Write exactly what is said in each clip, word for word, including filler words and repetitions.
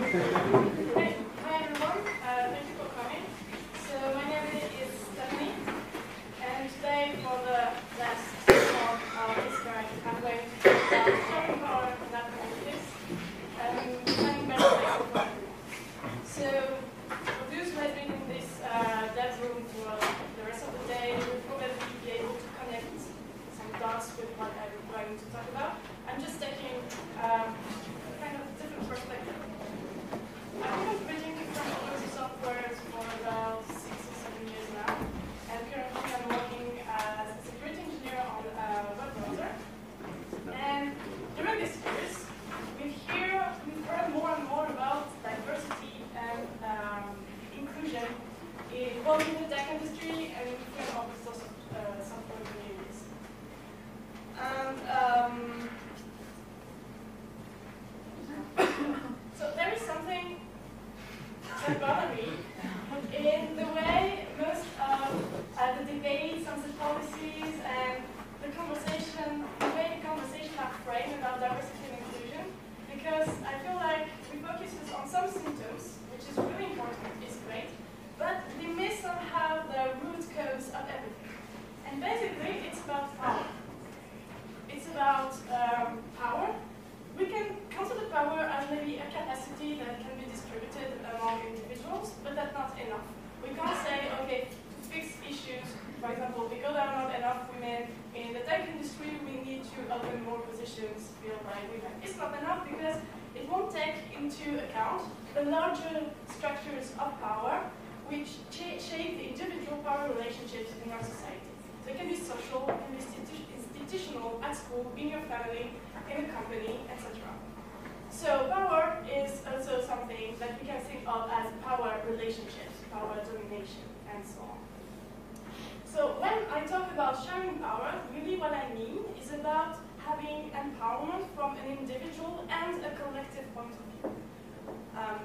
Hi, hi everyone. Uh, thank you for coming. So my name is Stephanie, and today for the last talk of this guide, I'm going to talk about sharing power in our communities and finding better ways of working. So for those who have been in this uh, dev room for the rest of the day, will probably be able to connect some dots with what I'm going to talk about. I'm just taking um, a kind of different perspective. I've been creating from open software for about six or seven years now, and currently I'm working as a security engineer on a web browser. And during this years, we hear, we've heard more and more about diversity and um, inclusion in both in the tech industry and in the open source uh, software communities. And um, so there is something that bother me in the way most of uh, the debates on the policies and the conversation, the way the conversation are framed about diversity and inclusion, because I feel like we focus on some symptoms, which is really important, it's great, but we miss somehow the root cause of everything. And basically, it's about power. It's about um, power. We can consider power as maybe a capacity that can be distributed among individuals, but that's not enough. We can't say, okay, to fix issues, for example, because there are not enough women in the tech industry, we need to open more positions filled by women. It's not enough because it won't take into account the larger structures of power which shape the individual power relationships in our society. So it can be social, it can be institu institutional, at school, in your family, in a company, et cetera. So power is also something that we can think of as power relationships, power domination, and so on. So when I talk about sharing power, really what I mean is about having empowerment from an individual and a collective point of view. Um,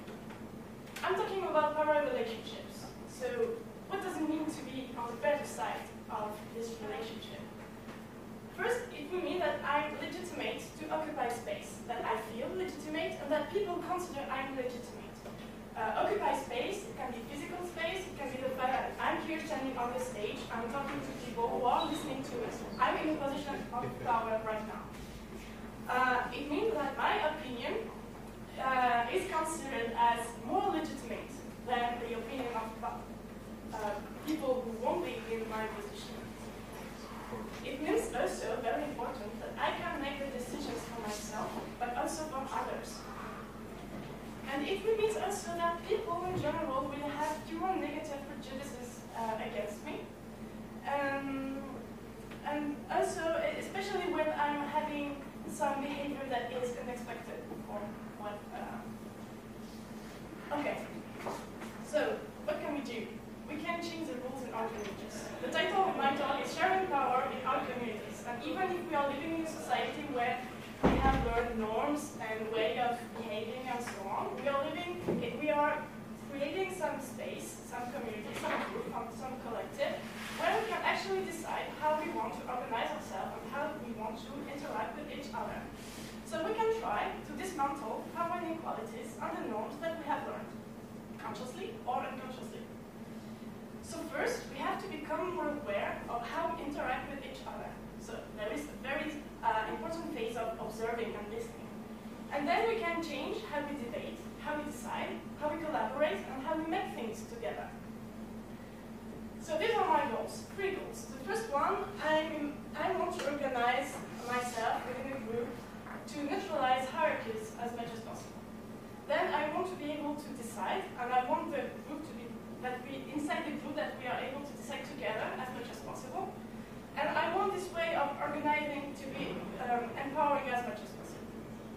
I'm talking about power relationships. So what does it mean to be on the better side of this relationship? First, it will mean that I'm legitimate to occupy space, that I feel legitimate, and that people consider I'm legitimate. Uh, occupy space, it can be physical space, it can be the fact that I'm here standing on the stage, I'm talking to people who are listening to us. I'm in a position of power right now. Uh, it means that my opinion uh, is considered as more legitimate than the opinion of uh, people who won't be in my position. It means also, very important, that I can make the decisions for myself, but also for others. And it means also that people in general will have fewer negative prejudices uh, against me. Um, and also, especially when I'm having some behavior that is unexpected or what. Uh, okay, so what can we do? We can change the rules in our communities. The title of my talk is Sharing Power in Our Communities. And even if we are living in a society where we have learned norms and way of behaving and so on, we are living, we are creating some space, some community, some group, some collective, where we can actually decide how we want to organize ourselves and how we want to interact with each other. So we can try to dismantle power inequalities and the norms that we have learned, consciously or unconsciously. So first, we have to become more aware of how we interact with each other. So there is a very uh, important phase of observing and listening. And then we can change how we debate, how we decide, how we collaborate, and how we make things together. So these are my goals, three goals. The first one, I'm, I want to organize myself within a group to neutralize hierarchies as much as possible. Then I want to be able to decide, and I want the group to be that we, inside the group, that we are able to decide together as much as possible. And I want this way of organizing to be um, empowering as much as possible.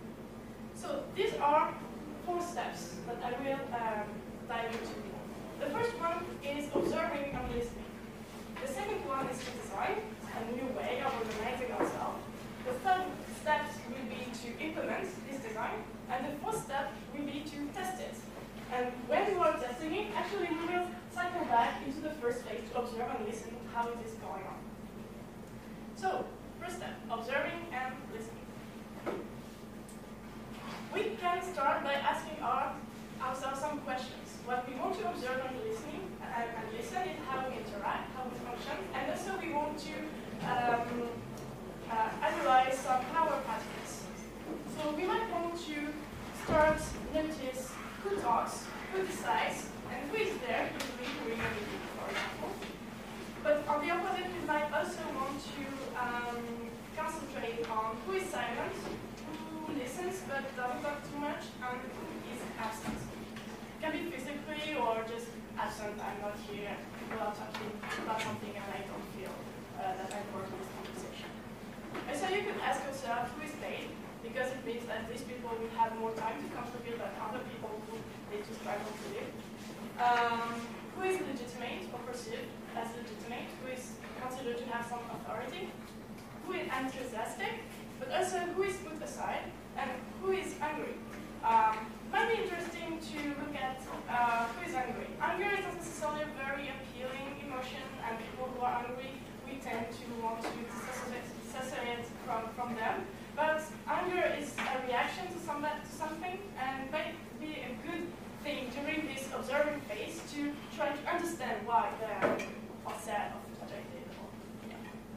So these are four steps that I will um, dive into. The first one is observing and listening. The second one is to design a new way of organizing ourselves. The third step will be to implement this design. And the fourth step will be to test it. And when we are testing it, actually we will cycle back into the first phase to observe and listen to how it is going on. So, first step, observing and listening. We can start by asking our what we want to observe and listening and, and listen is how we interact, how we function, and also we want to um, uh, analyze some power patterns. So we might want to start notice who talks, who decides, and who is there, usually during a meeting, for example. But on the opposite, we might also want to um, concentrate on who is silent, who listens but doesn't talk too much, and who is absent. It can be physically or just absent. I'm not here. People are talking about something and I don't feel uh, that I'm part of this conversation. And so you could ask yourself who is paid, because it means that these people will have more time to contribute than other people who need to struggle to live. Um, who is legitimate or perceived as legitimate, who is considered to have some authority, who is enthusiastic, but also who is put aside, and who is angry. Um, might be interesting to look at uh, who is angry. Anger is not necessarily a very appealing emotion, and people who are angry, we tend to want to dissociate from, from them. But anger is a reaction to, some, to something, and might be a good thing during this observing phase to try to understand why they are or sad or frustrated. Yeah.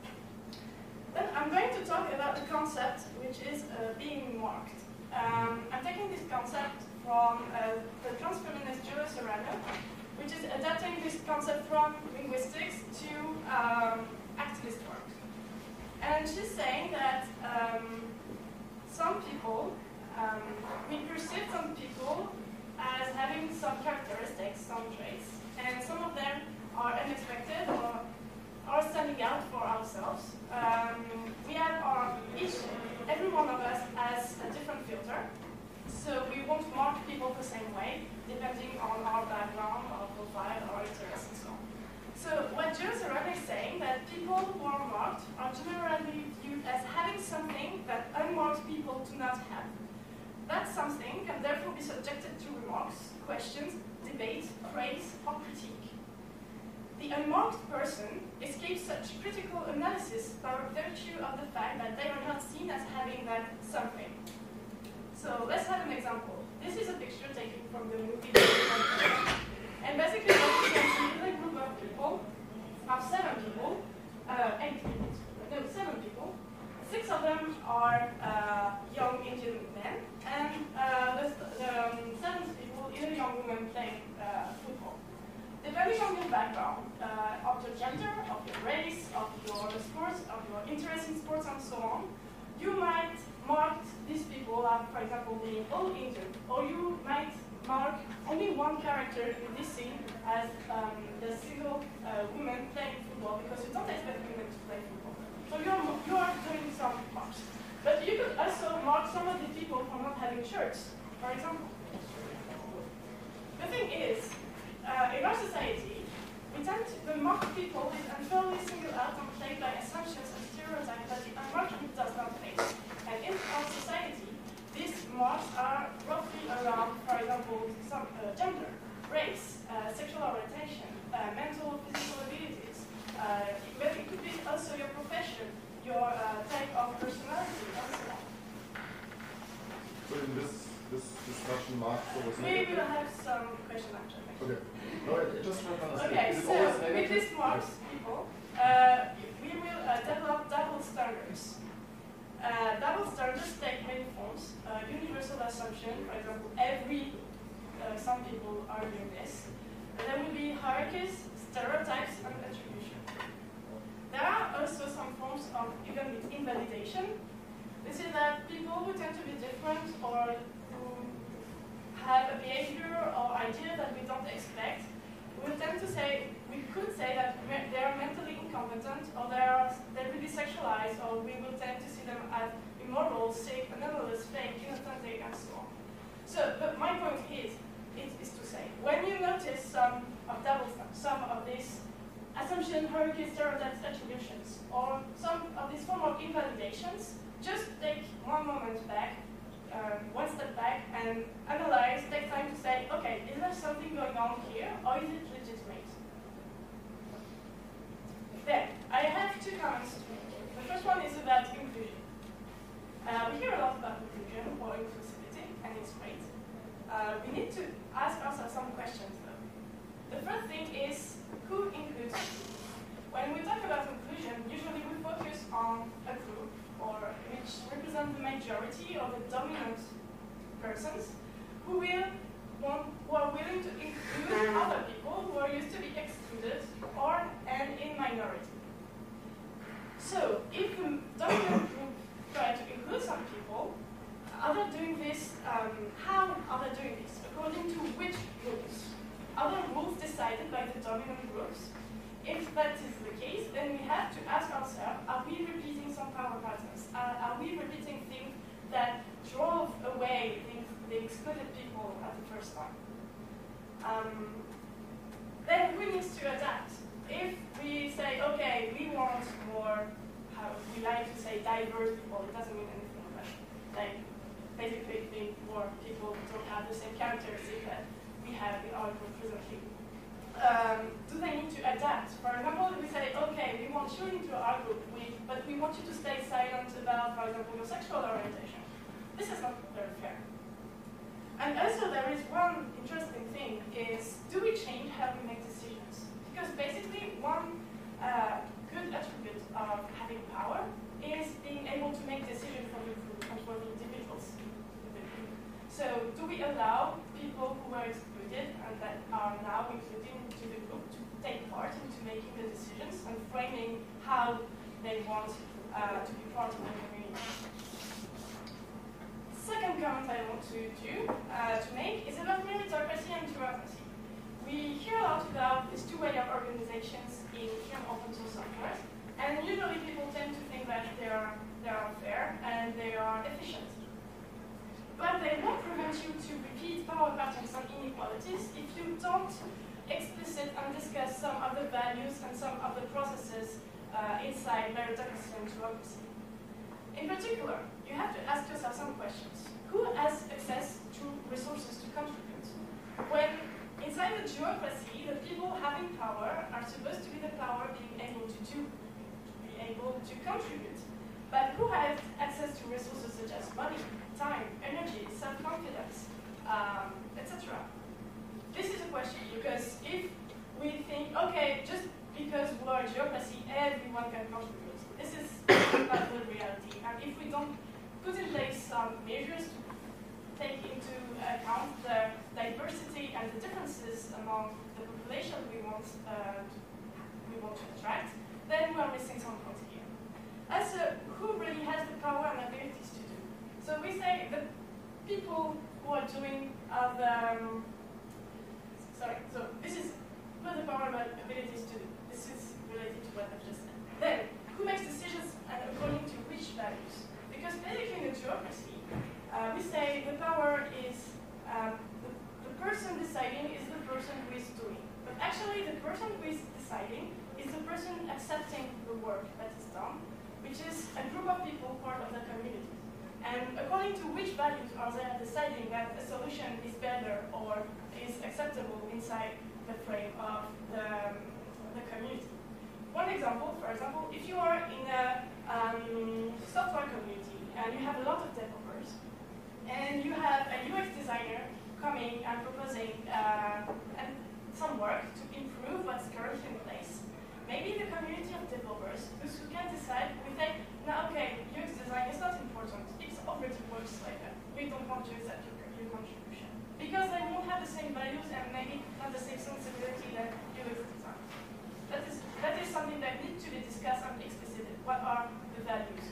Then I'm going to talk about the concept which is uh, being marked. Um, I'm taking this concept from uh, the transfeminist Julia Serrano, which is adapting this concept from linguistics to um, activist work. And she's saying that um, some people, um, we perceive some people as having some characteristics, some traits, and some of them are unexpected or are standing out for ourselves. Um, we have our, each, every one of us has a different filter, so we won't mark people the same way, depending on our background, our profile, our interests, and so on. So what Julia Serrano is saying, that people who are marked are generally viewed as having something that unmarked people do not have. That something can therefore be subjected to remarks, questions, debate, praise, or critique. The unmarked person escapes such critical analysis by virtue of the fact that they are not seen as having that something. So let's have an example. This is a picture taken from the movie. And basically what you can see is a group of people, of seven people, uh, eight people, no, seven people. Six of them are uh, young Indian men, and uh, the, the um, seventh people is a young woman playing uh, football. Depending on your background, uh, of your gender, of your race, of your sports, of your interest in sports, and so on, you might mark these people as, for example, being all Indian, or you might mark only one character in this scene as um, the single uh, woman playing football, because you don't expect women to play football. So you're, you are doing some marks. But you could also mark some of the people for not having shirts, for example. The thing is, uh, in our society, we tend to, the marked people is unfairly singled out and played by assumptions and stereotypes that the unmarked group does not face. And in our society, these marks are roughly around, for example, some uh, gender, race, uh, sexual orientation, uh, mental or physical abilities. Uh, but it could be also your profession, your uh, type of personality, and so on. So in this this discussion, mark always We negative? will have some question answer. Okay. No, I just want to understand. Okay, Is it so always with negative? these marks, people, uh, we will uh, develop double standards. Uh, double standards take many forms. Uh, universal assumption, for example, every, uh, some people are doing this. And there will be hierarchies, stereotypes, and attribution. There are also some forms of even invalidation. This is that people who tend to be different or who have a behavior or idea that we don't expect, we will tend to say, we could say that they are mentally incompetent, or they are they will be sexualized, or we will tend to see them as immoral, sick, anomalous, fake, inauthentic, and so on. So, but my point is, it is to say, when you notice some of double some of these assumption, hierarchy, stereotypes, attributions, or some of these form of invalidations, just take one moment back, um, one step back, and analyze, take time to say, okay, is there something going on here, or is it legitimate? Then, I have two comments to make. The first one is about inclusion. Uh, we hear a lot about inclusion or inclusivity, and it's great. uh, we need to ask ourselves some questions though. The first thing is, who includes who? When we talk about inclusion, usually we focus on a group or which represent the majority or the dominant persons who will want, who are willing to include other people who are used to be excluded or and in minority. So if the dominant group try to include some people, are they doing this, um, how are they doing this? According to which rules? Are there rules decided by the dominant groups? If that is the case, then we have to ask ourselves, are we repeating some power patterns? Uh, are we repeating things that drove away the, the excluded people at the first time? Um, then we need to adapt. If we say, okay, we want more, how we like to say diverse people, it doesn't mean anything, but like basically being more people who don't have the same characteristics that we have in our group presently. Um, do they need to adapt? For example, we say, okay, we want you into our group, we, but we want you to stay silent about, for example, your sexual orientation. This is not very fair. And also there is one interesting thing is, do we change how we make decisions? Because basically one uh, good attribute of having power is being able to make decisions for the group and for the individuals. So do we allow people who are excluded and that are now included into the group to take part into making the decisions and framing how they want uh, to be part of the community? Second comment I want to do, uh, to make, is about meritocracy and bureaucracy. We hear a lot about these two ways of organizations in open source software, and usually people tend to think that they are, they are fair and they are efficient. But they won't prevent you to repeat power patterns and inequalities if you don't explicit and discuss some of the values and some of the processes uh, inside meritocracy and bureaucracy. In particular, you have to ask yourself some questions. Who has access to resources to contribute? When inside the bureaucracy, the people having power are supposed to be the power being able to do, to be able to contribute. But who has access to resources such as money, time, energy, self-confidence, um, et cetera? This is a question because if we think, okay, just because we're a bureaucracy, everyone can contribute. This is not the reality. And if we don't put in place some measures to take into account the diversity and the differences among the population we want, uh, to, we want to attract, then we are missing some points here. As uh, who really has the power and abilities to do? So we say the people who are doing uh, the, um, sorry, so this is who has the power and abilities to do. This is related to what I've just said. Then, who makes decisions and according to which values? Because basically in the bureaucracy, uh, we say the power is, um, the, the person deciding is the person who is doing. But actually the person who is deciding is the person accepting the work that is done, which is a group of people part of the community. And according to which values are they deciding that a solution is better or is acceptable inside the frame of the, um, the community. One example, for example, if you are in a um, software community and you have a lot of developers, and you have a U X designer coming and proposing uh, and some work to improve what's currently in place, maybe the community of developers, those who can decide, we say, no, okay, U X design is not important, it already works like that. We don't want to accept your, your contribution. Because they won't have the same values and maybe not the same sensibility that U X design. That is, that is something that needs to be discussed and explicited. What are the values?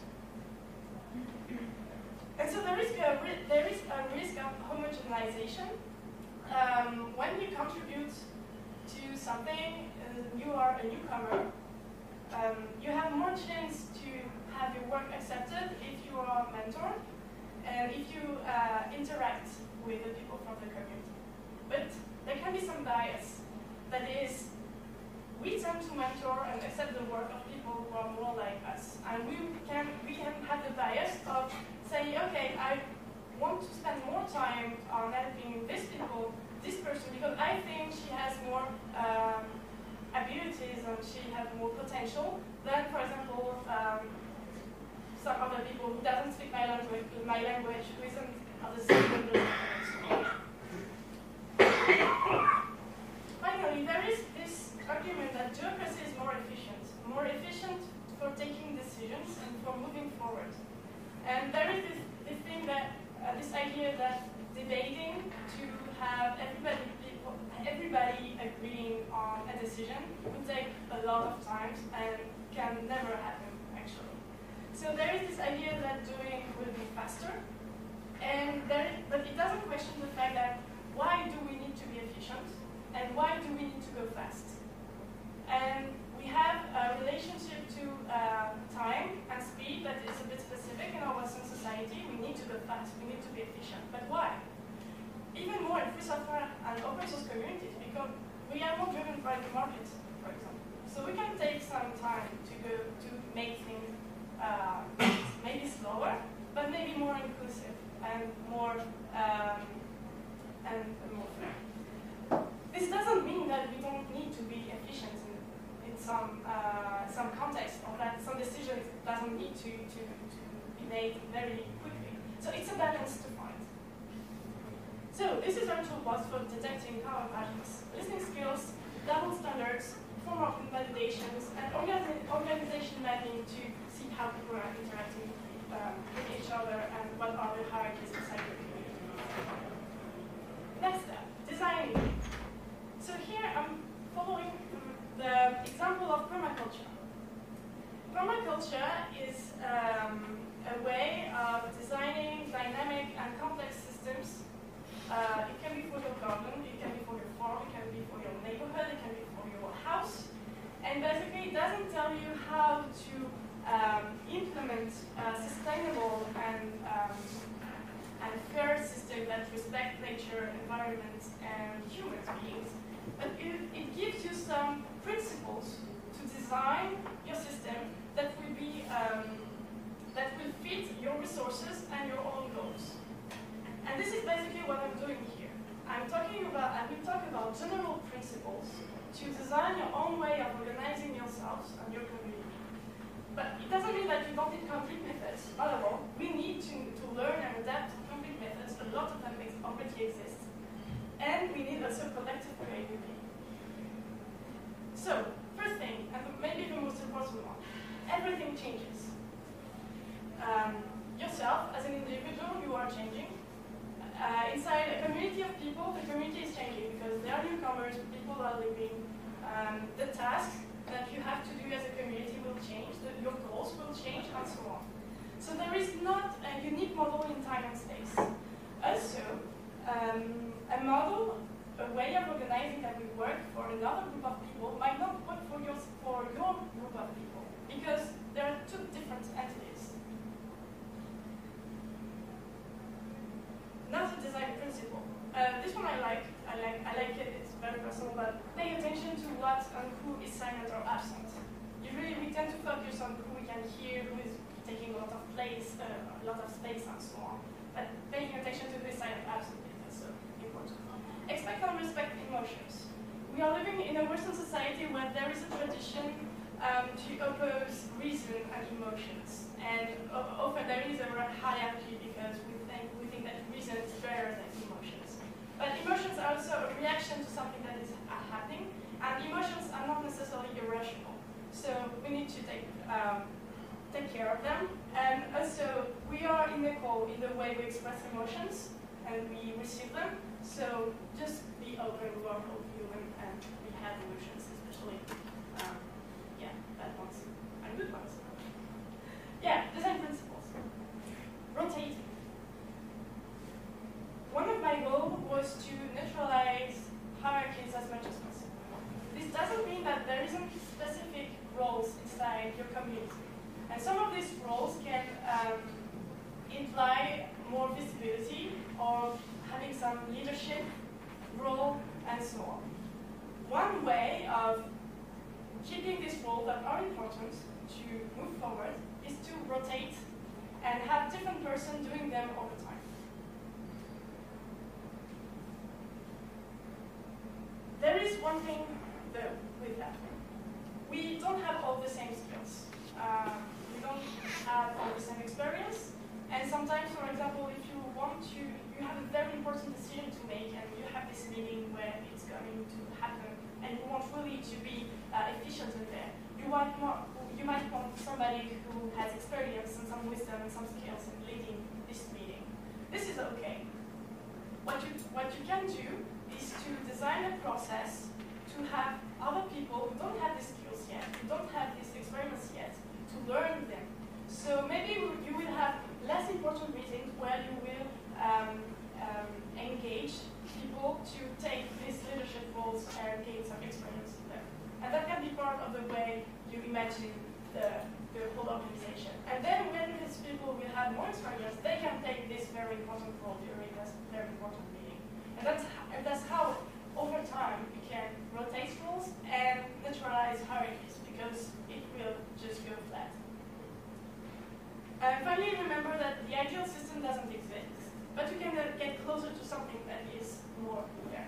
And so there is a, there is a risk of homogenization. Um, when you contribute to something, uh, you are a newcomer, um, you have more chance to have your work accepted if you are a mentor and if you uh, interact with the people from the community. But there can be some bias that is, we tend to mentor and accept the work of people who are more like us. And we can, we can have the bias of saying, okay, I want to spend more time on helping this people, this person, because I think she has more um, abilities and she has more potential than, for example, um, some other people who doesn't speak my language, my language who isn't of the same level as me. idea that debating to have everybody everybody agreeing on a decision would take a lot of time and can never happen, actually. So there is this idea that doing will be faster, and there, but it doesn't question the fact that why do we need to be efficient, and why do we need to go fast? And we have a relationship to uh, time and speed that is a bit specific in our Western society. We need to go fast, we need to be efficient, but why? Even more in free software and open source communities, because we are more driven by the market, for example. So we can take some time to go to make things uh, maybe slower, but maybe more inclusive and more um, and more fair. This doesn't mean that we don't need to be efficient in, in some uh, some context, or that some decisions doesn't need to, to, to be made very quickly. So it's a balance to find. So this is our toolbox for detecting power patterns, listening skills, double standards, form of invalidations, and organi organization mapping to see how people are interacting um, with each other and what are the hierarchies inside the community. Next step, designing. So here I'm following the example of permaculture. Permaculture is um, a way of designing dynamic and complex systems. Uh, it can be for your garden, it can be for your farm, it can be for your neighborhood, it can be for your house. And basically it doesn't tell you how to um, implement a sustainable and, um, and fair system that respects nature, environment, and human beings. But it, it gives you some principles to design your system that will be um, that will fit your resources and your own goals. And this is basically what I'm doing here. I'm talking about, I will talk about general principles to design your own way of organizing yourselves and your community. But it doesn't mean that you don't need complete methods, not at all. We need to, to learn and adapt to complete methods. A lot of them already exist. And we need also collective creativity. So, first thing, and maybe the most important one, everything changes. Um, yourself, as an individual, you are changing. Uh, inside a community of people, the community is changing because there are newcomers, people are leaving. Um, the tasks that you have to do as a community will change, the, your goals will change, and so on. So there is not a unique model in time and space. Also, um, a model, a way of organizing that will work for another group of people might not work for your, for your group of people, because there are two different entities. Now the design principle. Uh, this one I like. I like. I like it. It's very personal. But pay attention to what and who is silent or absent. Usually we tend to focus on who we can hear, who is taking a lot of place, uh, a lot of space, and so on. But paying attention to who is silent, absent is also important. Expect and respect emotions. We are living in a Western society where there is a tradition um, to oppose reason and emotions, and uh, often there is a hierarchy because we think we think that reason is better than emotions. But emotions are also a reaction to something that is happening, and emotions are not necessarily irrational. So we need to take um, take care of them. And also, we are inequal in the way we express emotions and we receive them. So just be open, we are all human, and we have emotions, especially um, yeah, bad ones and good ones. Yeah, design principles. Rotating. One of my goals was to neutralize hierarchies as much as possible. This doesn't mean that there isn't specific roles inside your community. And some of these roles can um, imply more visibility or having some leadership role and so on. One way of keeping these roles that are important to move forward is to rotate and have different persons doing them over time. There is one thing though with that. We don't have all the same skills. Um, we don't have all the same experience. And sometimes, for example, if you want to, you have a very important decision to make and you have this meeting where it's going to happen and you want really to be uh, efficient in there, you might, want, you might want somebody who has experience and some wisdom and some skills in leading this meeting. This is okay. design a process to have other people who don't have these skills yet, who don't have these experiments yet, to learn them. So maybe you will have less important meetings where you will um, um, engage people to take these leadership roles and gain some experience in them. And that can be part of the way you imagine the, the whole organization. And then when these people will have more experience, they can take this very important role during this very important meeting. And that's, and that's how, over time, we can rotate roles and neutralize hierarchies, because it will just go flat. And finally, remember that the ideal system doesn't exist, but you can uh, get closer to something that is more fair.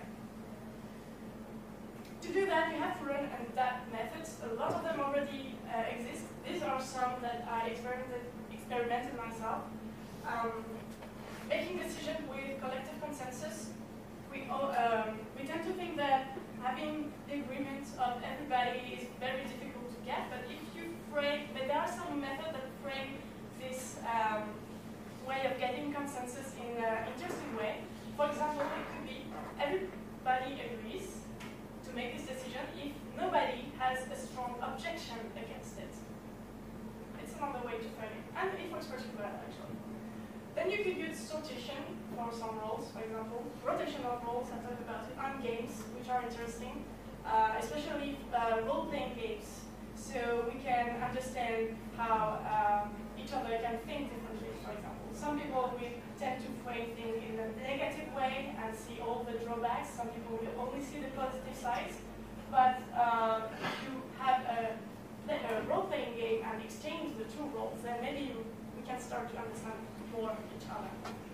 To do that, you have to learn and adapt methods. A lot of them already uh, exist. These are some that I experimented, experimented myself. Um, making decisions with collective consensus. We, all, um, we tend to think that having the agreement of everybody is very difficult to get, but if you frame, but there are some methods that frame this um, way of getting consensus in an interesting way. For example, it could be everybody agrees to make this decision if nobody has a strong objection against it. It's another way to frame it, and it works pretty well actually. Then you could use sortition for some roles, for example. Rotational roles, I talked about it, and games, which are interesting, uh, especially uh, role-playing games. So we can understand how um, each other can think differently, for example. Some people will tend to frame things in a negative way and see all the drawbacks. Some people will only see the positive sides. But uh, if you have a, a role-playing game and exchange the two roles, then maybe you, we can start to understand more each other.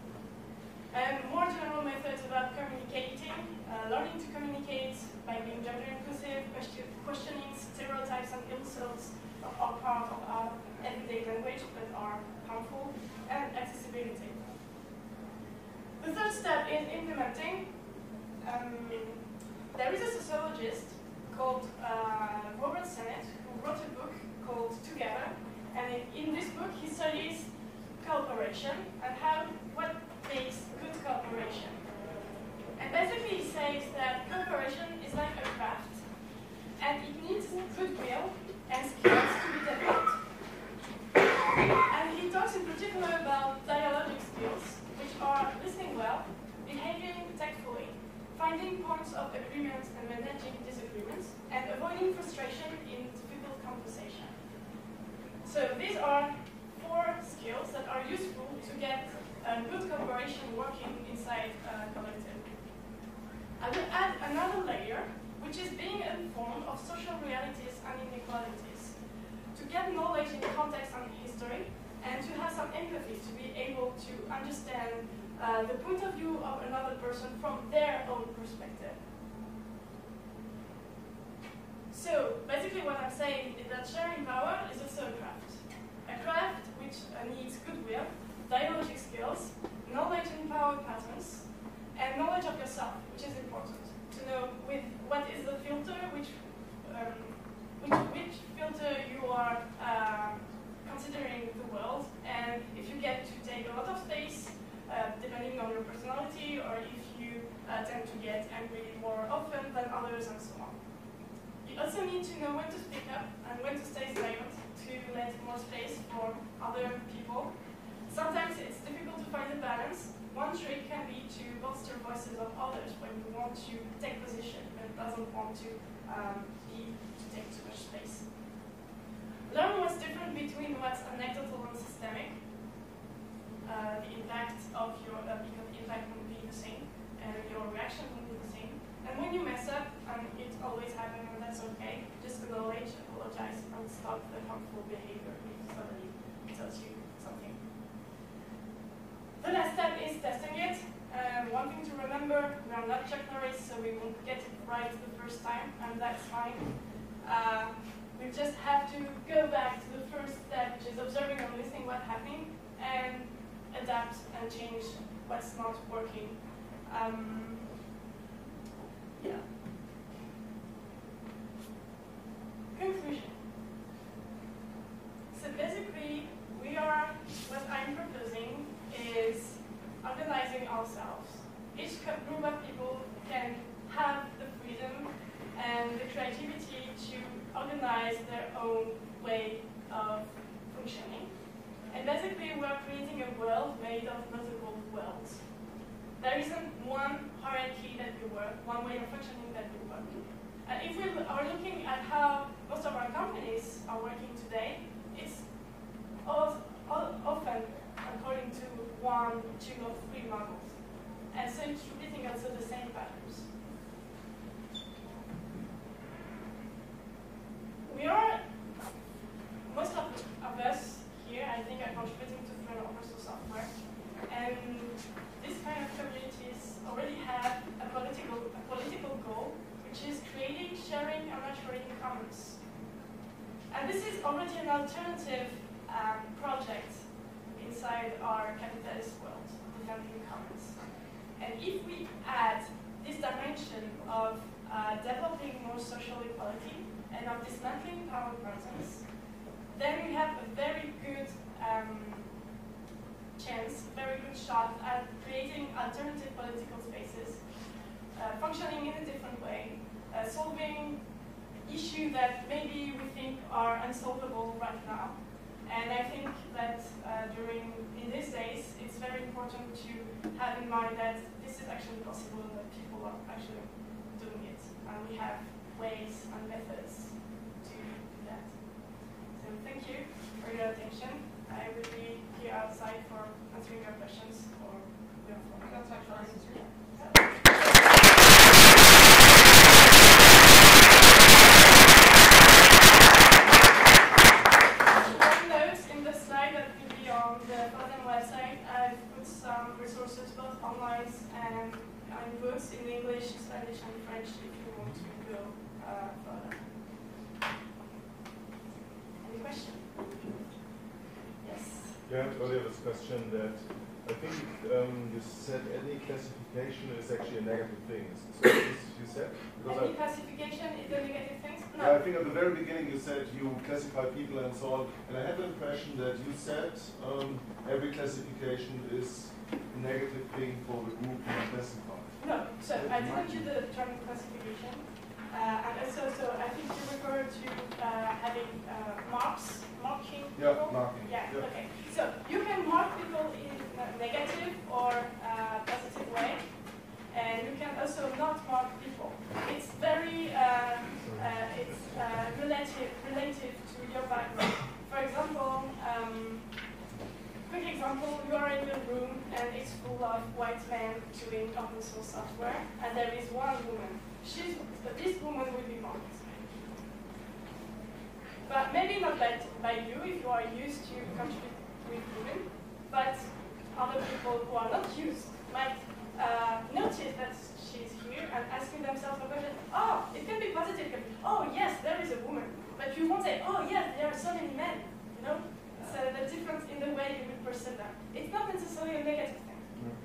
And more general methods about communicating, uh, learning to communicate by being gender inclusive, question, questioning stereotypes and insults that are part of our everyday language but are harmful, and accessibility. The third step is implementing. Um, there is a sociologist called uh, Robert Sennett who wrote a book called Together, and in, in this book he studies cooperation and how what makes good cooperation. And basically he says that cooperation is like a craft, and it needs goodwill and skills to be developed. And he talks in particular about dialogic skills, which are listening well, behaving tactfully, finding points of agreement and managing disagreements, and avoiding frustration in difficult conversation. So these are four skills that are useful to get uh, good cooperation working inside a collective. I will add another layer, which is being informed of social realities and inequalities, to get knowledge in context and history, and to have some empathy to be able to understand uh, the point of view of another person from their own perspective. So basically what I'm saying is that sharing power is also a craft. A craft which uh, needs goodwill, dialogic skills, knowledge in power patterns, and knowledge of yourself, which is important. To know with what is the filter, which um, which, which filter you are uh, considering the world, and if you get to take a lot of space, uh, depending on your personality, or if you uh, tend to get angry more often than others, and so on. You also need to know when to speak up and when to stay silent, to let more space for other people. Sometimes it's difficult to find a balance. One trick can be to bolster voices of others when you want to take position but doesn't want to um, be to take too much space. Learn what's different between what's anecdotal and systemic. Uh, the impact of your uh, because the impact won't be the same, and your reaction won't be the same. And when you mess up, and it always happens, and that's okay, just acknowledge, apologize, and stop the harmful behavior if somebody tells you something. The last step is testing it. Um, one thing to remember, we are not Chuck Norris, so we won't get it right the first time, and that's fine. Uh, we just have to go back to the first step, which is observing and listening what's happening, and adapt and change what's not working. Um, yeah. Conclusion. So basically, we are, what I'm proposing is organizing ourselves. Each group of people can have the freedom and the creativity to organize their own way of functioning. And basically, we're creating a world made of multiple worlds. There isn't one hierarchy that we work, one way of functioning that we work. And if we are looking at how most of our companies are working today, it's all, all, often according to one, two, or three models. And so it's repeating also the same patterns. We are, most of, of us here, I think, are contributing to free and open source software. And this kind of communities already have a political, a political goal, which is creating, sharing, and nurturing commons. And this is already an alternative um, project inside our capitalist world, developing commons. And if we add this dimension of uh, developing more social equality and of dismantling power presence, then we have a very good um, chance, a very good shot at creating alternative political spaces, uh, functioning in a different way, uh, solving issues that maybe we think are unsolvable right now. And I think that uh, during, in these days, it's very important to have in mind that this is actually possible and that people are actually doing it. And we have ways and methods to do that. So thank you for your attention. I will be here outside for answering your questions or your phone. That's actually answered. Resources both online and, and books in English, Spanish, and French if you want to go uh, further. Any question? Yes? Yeah, earlier this question that I think um, you said any classification is actually a negative thing. So this you said? Because any I, classification is a negative thing? No. Yeah, I think at the very beginning you said you classify people and so on, and I had the impression that you said um, every classification is a negative thing for the group you classify. No, so I didn't use the term classification, uh, and also so I think you refer to uh, having uh, marks, marking Yeah, people. marking. Yeah, Yeah. okay. So you can mark people in a negative or uh, positive way, and you can also not mark people. It's very, uh, uh, it's uh, relative, relative to your background. For example, um, quick example, you are in a room and it's full of white men doing open source software, and there is one woman. She's, this woman will be marked. But maybe not by, by you if you are used to contribute with women, but other people who are not used might uh, notice that she's here and asking themselves a question, oh, it can be positive, it can be, oh yes, there is a woman. But you won't say, oh yes, there are so many men, you know? So the difference in the way you will perceive them. It's not necessarily a negative thing.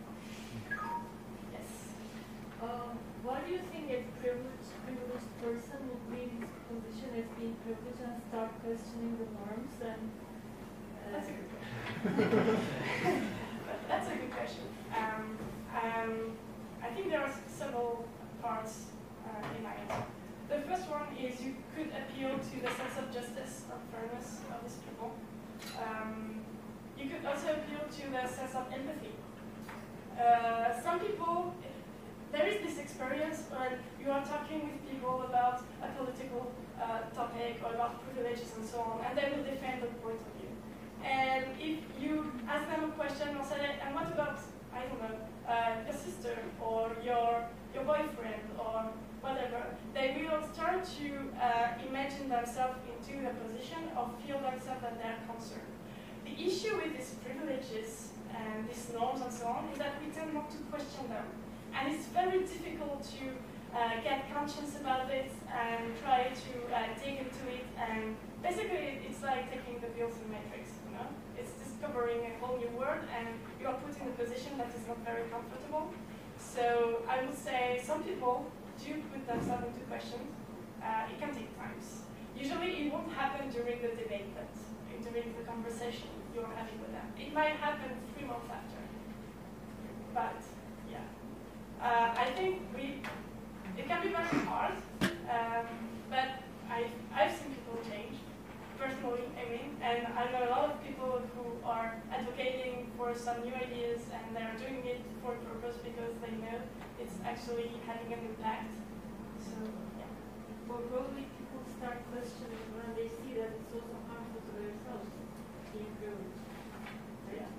Yes? Uh, why do you think a privileged, privileged person would be in this position as being privileged and start questioning the norms? And uh, That's a good question. That's a good question. Um, um, I think there are several parts uh, in my answer. The first one is you could appeal to the sense of justice, of fairness of these people. Um, you could also appeal to the sense of empathy. Uh, some people, there is this experience when you are talking with people about a political uh, topic or about privileges and so on, and they will defend the point of view. And if you ask them a question or say, and what about, I don't know, uh, your sister or your, your boyfriend or whatever, they will start to uh, imagine themselves into a position or feel themselves that they are concerned. The issue with these privileges and these norms and so on is that we tend not to question them. And it's very difficult to uh, get conscious about it and try to uh, dig into it. And basically, it's like taking the pills in Matrix, you know? It's discovering a whole new world, and you are put in a position that is not very comfortable. So I would say some people do put themselves into question. Uh, it can take time. Usually it won't happen during the debate, but during the conversation you're having with them. It might happen three months after. But, yeah. Uh, I think we, it can be very hard, um, but I, I've seen people change, personally, I mean, and I know a lot of people who are advocating for some new ideas and they're doing it for a purpose because they know it's actually having an impact. So, yeah. Well, probably people start questioning when they see that it's also harmful to themselves, being privileged. Yeah.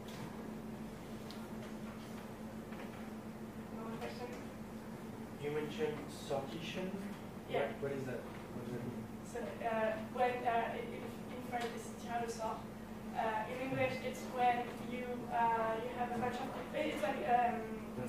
Another question? You mentioned sortition. Yeah. What, what is that? What does that mean? So uh, when uh, in, in French it's tirage au sort. Uh, in English it's when you uh, you have a bunch of it's like um,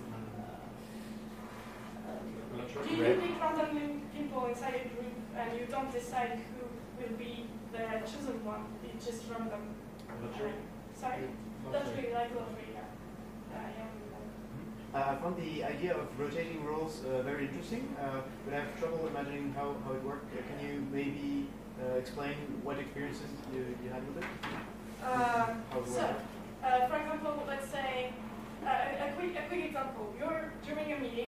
uh, you, you pick randomly people inside a group and you don't decide who will be the chosen one. It's just random. Lottery. Uh, sorry, lottery like lottery. Yeah. Uh, yeah. Uh, I found the idea of rotating roles uh, very interesting, uh, but I have trouble imagining how, how it worked. Uh, can you maybe uh, explain what experiences you, you had with it? Uh, How it so, worked? uh, for example, let's say uh, a, a quick a quick example. You're during a meeting.